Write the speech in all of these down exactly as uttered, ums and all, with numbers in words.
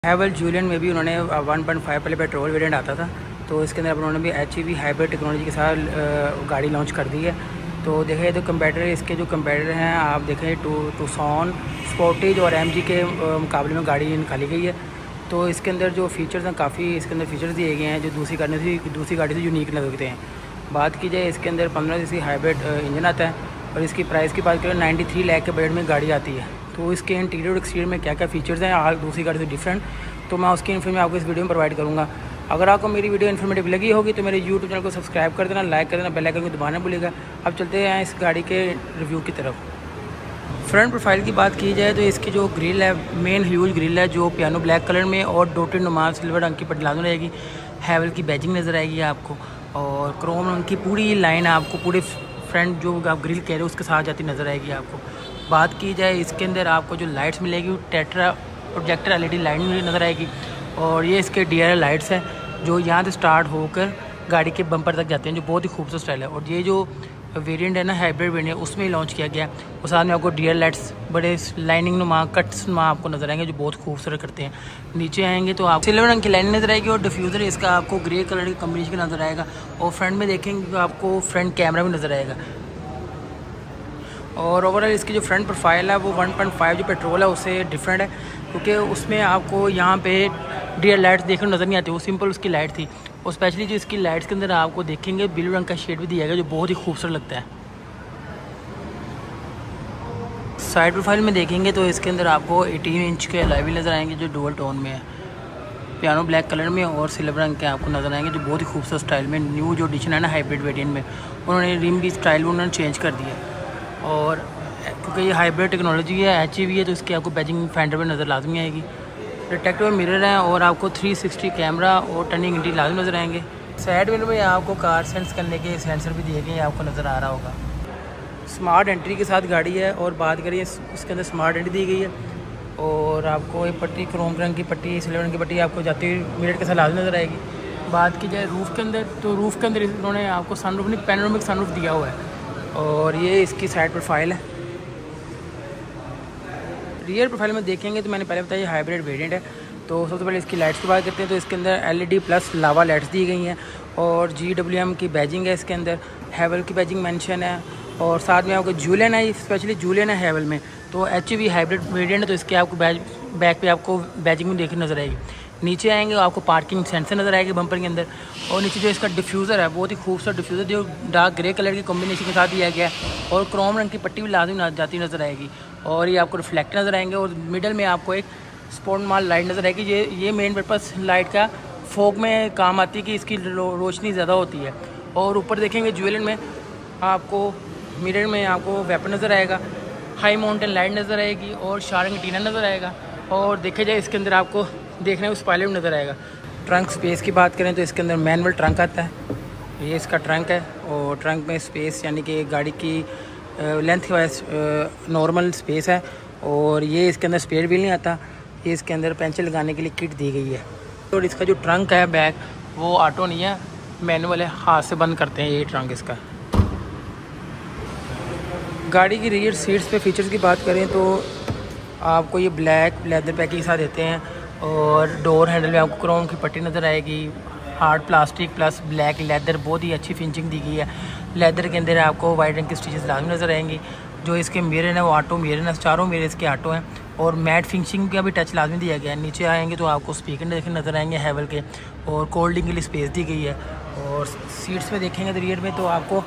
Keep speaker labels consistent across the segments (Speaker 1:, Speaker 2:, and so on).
Speaker 1: हैवल Julian में भी उन्होंने वन पॉइंट फाइव पहले पेट्रोल वेरिएंट आता था, तो इसके अंदर उन्होंने भी H E V hybrid technology के साथ गाड़ी लॉन्च कर दी है। तो देखें तो कंपैटर इसके जो कंपैटर हैं आप देखें टू टूसॉन स्पोर्टेज और एम जी के मुकाबले में गाड़ी निकाली गई है। तो इसके अंदर जो फीचर्स हैं काफ़ी इसके अंदर फीचर्स दिए गए हैं जो दूसरी गाड़ी से दूसरी गाड़ी से यूनिक लगते हैं। बात की जाए इसके अंदर पंद्रह सी हाइब्रिड इंजन आता है और इसकी प्राइस की बात करें नाइन्टी थ्री लाख के बजट में गाड़ी आती है। तो इसके इंटीरियर और एक्सटीरियर में क्या क्या फीचर्स हैं आज दूसरी गाड़ी से डिफरेंट, तो मैं उसकी इन्फॉर्मेशन आपको इस वीडियो में प्रोवाइड करूँगा। अगर आपको मेरी वीडियो इन्फॉर्मेटिव लगी होगी तो मेरे यूट्यूब चैनल को सब्सक्राइब कर देना, लाइक कर देना, बेल आइकन को दबाना भूलिएगा। अब चलते हैं इस गाड़ी के रिव्यू की तरफ। फ्रंट प्रोफाइल की बात की जाए तो इसकी जो ग्रिल है मेन ह्यूज ग्रिल है जो पियानो ब्लैक कलर में और डोटेड नुमा सिल्वर रंग की पट्टी लाजमी रहेगी। हैवल की बैजिंग नज़र आएगी आपको और क्रोम रंग की पूरी लाइन आपको पूरे फ्रंट जो आप ग्रिल कह रहे हो उसके साथ जाती नज़र आएगी आपको। बात की जाए इसके अंदर आपको जो लाइट्स मिलेगी वो tetra projector L E D light नज़र आएगी और ये इसके डी आर एल लाइट्स हैं जो यहाँ से स्टार्ट होकर गाड़ी के बम्पर तक जाते हैं जो बहुत ही खूबसूरत स्टाइल है। और ये जो वेरिएंट है ना हाइब्रिड वेरिएंट उसमें ही लॉन्च किया गया है। और साथ में आपको डी आर एल लाइट्स बड़े लाइनिंग नुमा कट्स नुमा आपको नजर आएंगे जो बहुत खूबसूरत करते हैं। नीचे आएंगे तो आप सिल्वर रंग की लाइन नजर आएगी और डिफ्यूज़र इसका आपको ग्रे कलर के कॉम्बिनेशन का नजर आएगा। और फ्रंट में देखेंगे तो आपको फ्रंट कैमरा भी नजर आएगा। और ओवरऑल इसकी जो फ्रंट प्रोफाइल है वो वन पॉइंट फाइव जो पेट्रोल है उससे डिफरेंट है क्योंकि उसमें आपको यहाँ पे डी आर लाइट्स देखने नज़र नहीं आती, वो सिंपल उसकी लाइट थी। और स्पेशली जो इसकी लाइट्स के अंदर आपको देखेंगे ब्लू रंग का शेड भी दिया गया जो बहुत ही खूबसूरत लगता है। साइड प्रोफाइल में देखेंगे तो इसके अंदर आपको एटीन इंच के अलॉय व्हील नज़र आएंगे जो डुअल टोन में है, पियानो ब्लैक कलर में और सिल्वर रंग के आपको नज़र आएंगे जो बहुत ही खूबसूरत स्टाइल में। न्यू जो एडिशन है ना हाइब्रिड वेरिएंट में उन्होंने रिम की स्टाइल उन्होंने चेंज कर दिया। और क्योंकि ये हाइब्रिड टेक्नोलॉजी है एच ई वी है तो इसकी आपको बैजिंग फेंडर में नज़र लाजमी आएगी। प्रोटेक्टिव मिरर है और आपको थ्री सिक्सटी कैमरा और टर्निंग इंडी लाजमी नज़र आएंगे। साइड मिरर में आपको कार सेंस करने के सेंसर भी दिए गए हैं आपको नज़र आ रहा होगा। स्मार्ट एंट्री के साथ गाड़ी है और बात करिए इसके अंदर स्मार्ट एंट्री दी गई है और आपको एक पट्टी क्रोम रंग की पट्टी सिल्वर रंग की पट्टी आपको जाती हुई मिरर के साथ लाजमी नज़र आएगी। बात की जाए रूफ़ के अंदर तो रूफ़ के अंदर इन्होंने आपको सनरूफ नहीं पैनोरामिक सनरूफ दिया हुआ है और ये इसकी साइड प्रोफाइल है। रियर प्रोफाइल में देखेंगे तो मैंने पहले बताया हाइब्रिड वेरिएंट है। तो सबसे पहले इसकी लाइट्स की बात करते हैं तो इसके अंदर L E D plus lava lights दी गई हैं और जी डब्ल्यू एम की बैजिंग है, इसके अंदर हैवल की बैजिंग मेंशन है और साथ में आपको जूलियन है, स्पेशली जूलियन है हैवल में। तो H E V hybrid variant है तो इसके आपको बैज बैक पे आपको बैजिंग में देखने नज़र आएगी। नीचे आएंगे आपको पार्किंग सेंसर नज़र आएगी बम्पर के अंदर और नीचे जो इसका डिफ्यूज़र है बहुत ही खूबसूरत डिफ्यूज़र जो डार्क ग्रे कलर के कॉम्बिनेशन के साथ दिया गया है और क्रोम रंग की पट्टी भी लाजमी जाती नज़र आएगी और ये आपको रिफ्लेक्ट नज़र आएंगे। और मिडल में आपको एक स्पॉट माल लाइट नज़र आएगी। ये ये मेन पर्पस लाइट का फोक में काम आती है कि इसकी रो, रोशनी ज़्यादा होती है। और ऊपर देखेंगे ज्वेलन में आपको मिरर में आपको वेपन नज़र आएगा, हाई माउंटेन लाइट नज़र आएगी और शारंग टीना नज़र आएगा। और देखा जाए इसके अंदर आपको देखने में स्पॉइलर नज़र आएगा। ट्रंक स्पेस की बात करें तो इसके अंदर मैनुअल ट्रंक आता है, ये इसका ट्रंक है और ट्रंक में स्पेस यानी कि गाड़ी की लेंथ की वजह नॉर्मल स्पेस है। और ये इसके अंदर स्पेयर व्हील नहीं आता, ये इसके अंदर पेंचर लगाने के लिए किट दी गई है। और इसका जो ट्रंक है बैक वो ऑटो नहीं है, मैनुअल है, हाथ से बंद करते हैं ये ट्रंक इसका। गाड़ी की रियर सीट्स पे फीचर्स की बात करें तो आपको ये ब्लैक लेदर पैकिंग के साथ देते हैं और डोर हैंडल में आपको क्रोम की पट्टी नज़र आएगी, hard plastic plus black leather बहुत ही अच्छी फिनिशिंग दी गई है। लेदर के अंदर आपको वाइट रंग की स्टिचेस लाजमी नज़र आएंगी। जो इसके मिरर हैं वो ऑटो मिरर हैं, चारों मिरर इसके ऑटो हैं और मैट फिनिशिंग का भी टच लाजमी दिया गया है। नीचे आएंगे तो आपको स्पीकर देखने नज़र आएंगे हैवल के और कोल्डिंग के लिए स्पेस दी गई है। और सीट्स में देखेंगे तो रियर में तो आपको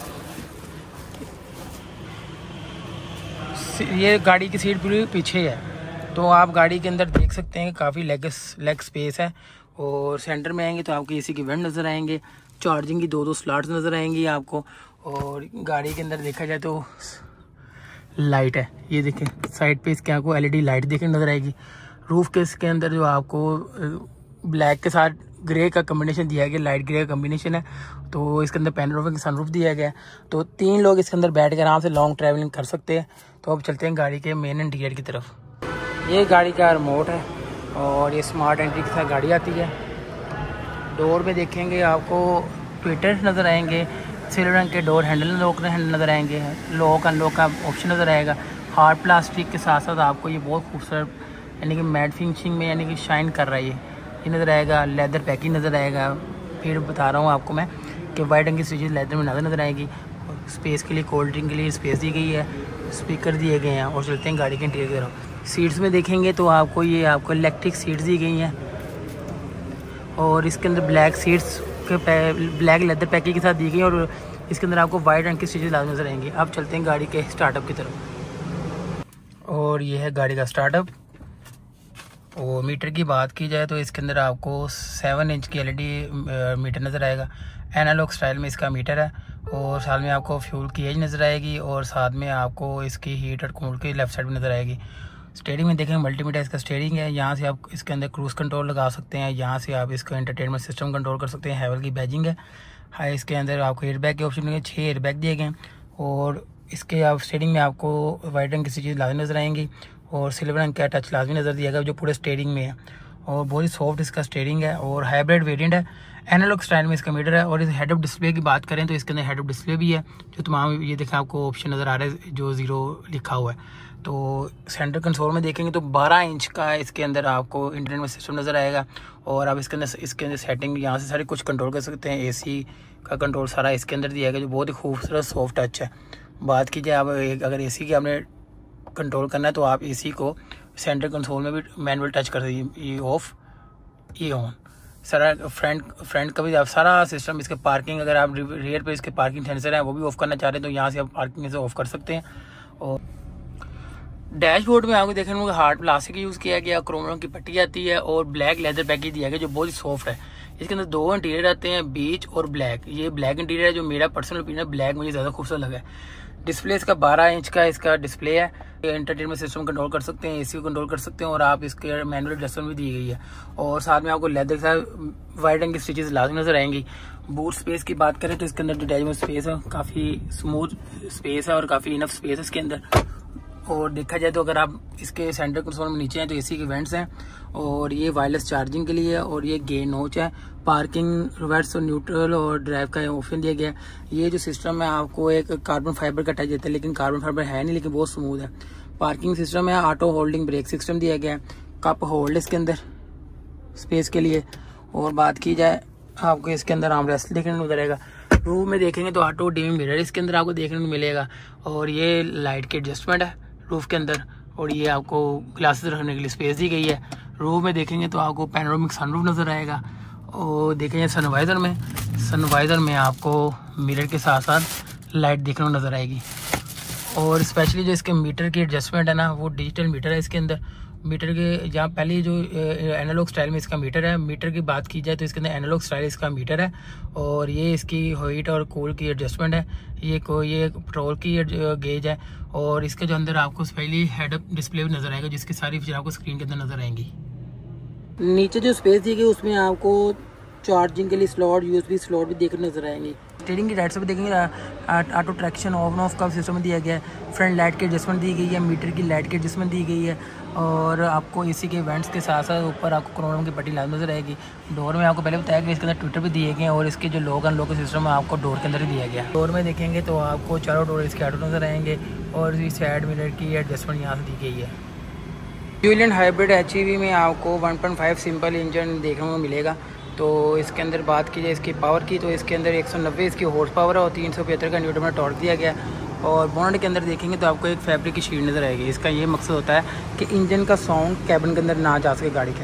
Speaker 1: ये गाड़ी की सीट बिल्कुल पीछे है तो आप गाड़ी के अंदर देख सकते हैं काफ़ी लेग लेग स्पेस है। और सेंटर में आएंगे तो आपको एसी की वेंट नज़र आएंगे, चार्जिंग की दो दो स्लॉट्स नज़र आएंगी आपको। और गाड़ी के अंदर देखा जाए तो लाइट है, ये देखें साइड पे इसके आपको एल ई डी लाइट देखने नज़र आएगी। रूफ के इसके अंदर जो आपको ब्लैक के साथ ग्रे का कम्बिनेशन दिया गया, लाइट ग्रे का कम्बिनेशन है तो इसके अंदर पैनोरामिक सनरूफ दिया गया है तो तीन लोग इसके अंदर बैठ कर आराम से लॉन्ग ट्रैवलिंग कर सकते हैं। तो अब चलते हैं गाड़ी के मेन इंटीरियर की तरफ। ये गाड़ी का रिमोट है और ये स्मार्ट एंट्री के साथ गाड़ी आती है। डोर में देखेंगे आपको ट्विटर नज़र आएंगे, सिल्वर रंग के डोर हैंडल लॉक हैंडल नज़र आएंगे, लॉक अनलॉक का ऑप्शन नज़र आएगा। हार्ड प्लास्टिक के साथ साथ आपको ये बहुत खूबसूरत यानी कि मैट फिनिशिंग में यानी कि शाइन कर रहा है। ये ये नज़र आएगा, लेदर पैकिंग नज़र आएगा। फिर बता रहा हूँ आपको मैं कि वाइट रंग की स्विचेस लेदर में नज़र नज़र आएगी। स्पेस के लिए, कोल्ड ड्रिंक के लिए स्पेस दी गई है, स्पीकर दिए गए हैं। और चलते हैं गाड़ी के इंटीरियर की तरफ। सीट्स में देखेंगे तो आपको ये आपको इलेक्ट्रिक सीट्स दी गई हैं और इसके अंदर ब्लैक सीट्स के ब्लैक लेदर पैकिंग के साथ दी गई है और इसके अंदर आपको वाइट रंग की स्विचेस लाजमी नज़र आएंगी। अब चलते हैं गाड़ी के स्टार्टअप की तरफ। और ये है गाड़ी का स्टार्टअप। और मीटर की बात की जाए तो इसके अंदर आपको सेवन इंच की एलईडी मीटर नज़र आएगा। एनालॉग स्टाइल में इसका मीटर है और साथ में आपको फ्यूल की एज नज़र आएगी और साथ में आपको इसकी हीट और कूल की लेफ्ट साइड में नज़र आएगी। स्टीयरिंग में देखेंगे मल्टीमीडिया इसका स्टीयरिंग है। यहाँ से आप इसके अंदर क्रूज़ कंट्रोल लगा सकते हैं, यहाँ से आप इसका एंटरटेनमेंट सिस्टम कंट्रोल कर सकते हैं। हैवल की बैजिंग है। हाँ, इसके अंदर आपको एयर बैग के ऑप्शन मिलेंगे, छः एयर बैग दिए गए हैं। और इसके आप स्टीयरिंग में आपको वाइट रंग की चीज़ लाजमी नज़र आएंगी और सिल्वर रंग का टच लाजमी नज़र दिया गया जो पूरे स्टीयरिंग में है। और बहुत ही सॉफ्ट इसका स्टीयरिंग है और हाइब्रिड वेरिएंट है। एनालॉग स्टाइल में इसका मीटर है। और इस हेड अप डिस्प्ले की बात करें तो इसके अंदर हेड अप डिस्प्ले भी है जो तमाम ये देखें आपको ऑप्शन नज़र आ रहा है जो ज़ीरो लिखा हुआ है। तो सेंटर कंसोल में देखेंगे तो बारह इंच का इसके अंदर आपको इंटरटेनमेंट सिस्टम नज़र आएगा और आप इसके अंदर इसके अंदर सेटिंग यहाँ से सारे कुछ कंट्रोल कर सकते हैं। एसी का कंट्रोल सारा इसके अंदर दिया गया जो बहुत ही खूबसूरत सॉफ्ट टच है। बात कीजिए आप अगर एसी की आपने कंट्रोल करना है तो आप एसी को सेंटर कंसोल में भी मैनुअल टच कर दीजिए, ये ऑफ ये ऑन। सारा फ्रंट फ्रंट का भी आप सारा सिस्टम इसके पार्किंग, अगर आप रियर पे इसके पार्किंग सेंसर है वो भी ऑफ करना चाह रहे हैं तो यहाँ से आप पार्किंग से ऑफ कर सकते हैं। और डैशबोर्ड में आपको देखने को हार्ड प्लास्टिक यूज़ किया गया, क्रोम रंग की पट्टी आती है और ब्लैक लेदर पैकेज दिया गया जो बहुत ही सॉफ्ट है। इसके अंदर दो इंटीरियर आते हैं, बीच और ब्लैक। ये ब्लैक इंटीरियर है जो मेरा पर्सनल ओपिनियन है, ब्लैक मुझे ज़्यादा खूबसूरत लगा है। डिस्प्ले इसका बारह इंच का इसका डिस्प्ले है। एंटरटेनमेंट सिस्टम कंट्रोल कर सकते हैं, एसी को कंट्रोल कर सकते हैं और आप इसके मैनुअल एडजस्टमेंट भी दी गई है। और साथ में आपको लेदर के साथ वाइट रंग की स्टिचेस लाजमी नजर आएंगी। बूट स्पेस की बात करें तो इसके अंदर जो डैशबोर्ड स्पेस है काफ़ी स्मूथ स्पेस है और काफ़ी इनफ स्पेस है इसके अंदर। और देखा जाए तो अगर आप इसके सेंटर कंसोल में नीचे हैं तो एसी के वेंट्स हैं और ये वायरलेस चार्जिंग के लिए है और ये गेन नोच है। पार्किंग, रिवर्स और न्यूट्रल और ड्राइव का ऑप्शन दिया गया है। ये जो सिस्टम है आपको एक कार्बन फाइबर का टच देता है लेकिन कार्बन फाइबर है नहीं, लेकिन बहुत स्मूथ है। पार्किंग सिस्टम है, ऑटो होल्डिंग ब्रेक सिस्टम दिया गया है, कप होल्ड इसके अंदर स्पेस के लिए। और बात की जाए आपको इसके अंदर आर्मरेस्ट देखने को मिलेगा। रूम में देखेंगे तो ऑटो डिमिंग मिरर इसके अंदर आपको देखने को मिलेगा और ये लाइट की एडजस्टमेंट है रूफ के अंदर और ये आपको ग्लासेस रखने के लिए स्पेस दी गई है। रूफ में देखेंगे तो आपको पैनोरामिक सनरूफ नज़र आएगा। और देखेंगे सनवाइज़र में सनवाइज़र में आपको मिरर के साथ साथ लाइट देखने को नज़र आएगी। और स्पेशली जो इसके मीटर की एडजस्टमेंट है ना वो डिजिटल मीटर है इसके अंदर। मीटर के जहाँ पहले जो एनालॉग स्टाइल में इसका मीटर है, मीटर की बात की जाए तो इसके अंदर एनालॉग स्टाइल इसका मीटर है और ये इसकी हीट और कूल की एडजस्टमेंट है। ये को ये पेट्रोल की गेज है और इसके जो अंदर आपको स्पेशली हेड अप डिस्प्ले भी नज़र आएगा जिसकी सारी फीचर आपको स्क्रीन के अंदर नज़र आएंगी। नीचे जो स्पेस दी गई उसमें आपको चार्जिंग के लिए स्लॉट, यूएसबी स्लॉट भी देखने नजर आएंगे। स्टीयरिंग की राइट से भी देखेंगे ऑटो ट्रैक्शन ऑन ऑफ का सिस्टम दिया गया है। फ्रंट लाइट की एडजस्टमेंट दी गई है, मीटर की लाइट की एडजस्टमेंट दी गई है और आपको एसी के वेंट्स के साथ साथ ऊपर आपको क्रोम की पट्टी लाल नजर आएगी। डोर में आपको पहले बताया कि इसके अंदर ट्विटर भी दिए गए हैं और इसके जो लॉक अनलॉक का सिस्टम है आपको डोर के अंदर ही दिया गया है। डोर में देखेंगे तो आपको चारों डोर इसके ऑटो नजर आएंगे और इस साइड मिरर की एडजस्टमेंट यहाँ से दी गई है। Dual hybrid H E V में आपको one point five simple engine देखने को मिलेगा। तो इसके अंदर बात की जाए इसकी पावर की तो इसके अंदर एक सौ नब्बे इसकी हॉर्स पावर है और तीन सौ पचहत्तर का न्यूटन मीटर टॉर्क दिया गया। और बोनट के अंदर देखेंगे तो आपको एक फैब्रिक की शीट नज़र आएगी। इसका ये मकसद होता है कि इंजन का साउंड कैबिन के अंदर ना जा सके गाड़ी के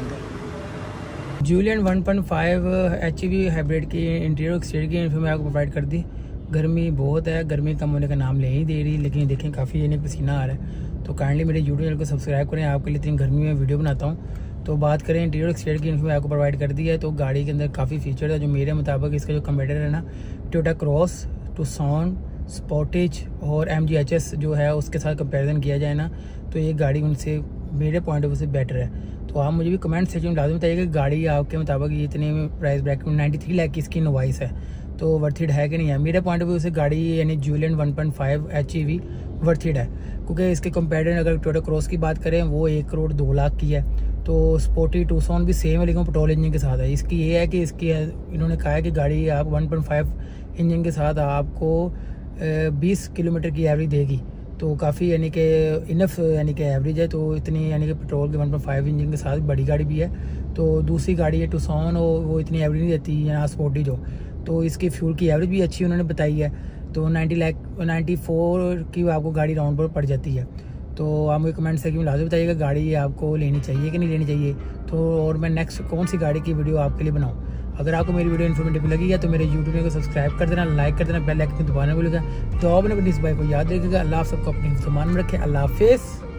Speaker 1: अंदर। Jolion one point five H E V hybrid की इंटीरियर एक्सटीरियर की इन्फो मैं आपको प्रोवाइड कर दी। गर्मी बहुत है, गर्मी कम होने का नाम ले ही दे रही, लेकिन देखें काफ़ी यानी पसीना आ रहा है। तो काइंडली मेरे यूट्यूब चैनल को सब्सक्राइब करें, आपके लिए इतनी गर्मी में वीडियो बनाता हूँ। तो बात करें इंटीरियर एक्सटीरियर की इन्फो मैं आपको प्रोवाइड कर दी है। तो गाड़ी के अंदर काफ़ी फीचर है जो मेरे मुताबिक इसका जो कंपैरेटर है ना टोयोटा क्रॉस, टुक्सन, स्पोर्टेज और एम जी एच एस जो है उसके साथ कंपेरिजन किया जाए ना तो ये गाड़ी उनसे मेरे पॉइंट ऑफ व्यू से बेटर है। तो आप मुझे भी कमेंट सेक्शन में लाजमी बताइए कि गाड़ी आपके मुताबिक ये इतने प्राइस ब्रैकेट में नाइन्टी थ्री लाख की इसकी इनवॉइस है तो वर्थिड है कि नहीं है। मेरे पॉइंट ऑफ व्यू से गाड़ी यानी Jolion one point five H E V worth it है क्योंकि इसके कंपेरिजन अगर टोयोटा क्रॉस की बात करें वो एक करोड़ दो लाख की है। तो स्पोर्टी टूसॉन भी सेम है लेकिन पेट्रोल इंजन के साथ है। इसकी ये है कि इसकी इन्होंने कहा है कि गाड़ी आप वन पॉइंट फाइव इंजन के साथ आपको बीस किलोमीटर की एवरेज देगी। तो काफ़ी यानी कि इनफ यानी कि एवरेज है। तो इतनी यानी कि पेट्रोल के वन पॉइंट फाइव इंजन के साथ बड़ी गाड़ी भी है। तो दूसरी गाड़ी है टुक्सन, वो इतनी एवरेज नहीं देती यहाँ स्पोर्टी जो, तो इसकी फ्यूल की एवरेज भी अच्छी उन्होंने बताई है। तो नाइन्टी लाख नाइन्टी फोर की आपको गाड़ी राउंड पर पड़ जाती है। तो आप मुझे कमेंट सेक्शन में लाजमी बताइएगा गाड़ी आपको लेनी चाहिए कि नहीं लेनी चाहिए। तो और मैं नेक्स्ट कौन सी गाड़ी की वीडियो आपके लिए बनाऊँ। अगर आपको मेरी वीडियो इन्फॉर्मेटिव लगी है तो मेरे यूट्यूब को सब्सक्राइब कर देना, लाइक कर देना, बेल आइकन दबाना भूलिएगा। तो आप अपने इस भाई को याद रखिएगा। अल्लाह सबको अपनी ज़बान में रखे। अल्लाह हाफिज़।